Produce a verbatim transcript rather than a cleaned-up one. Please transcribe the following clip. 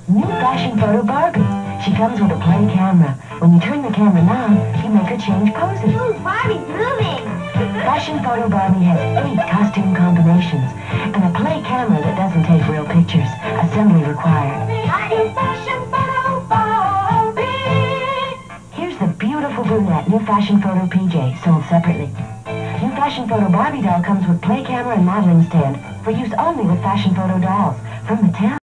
New Fashion Photo Barbie. She comes with a play camera. When you turn the camera on, you make her change poses. Ooh, Barbie's moving! Fashion Photo Barbie has eight costume combinations and a play camera that doesn't take real pictures. Assembly required. That is Fashion Photo Barbie! Here's the beautiful brunette New Fashion Photo P J, sold separately. New Fashion Photo Barbie doll comes with play camera and modeling stand for use only with Fashion Photo dolls from Mattel.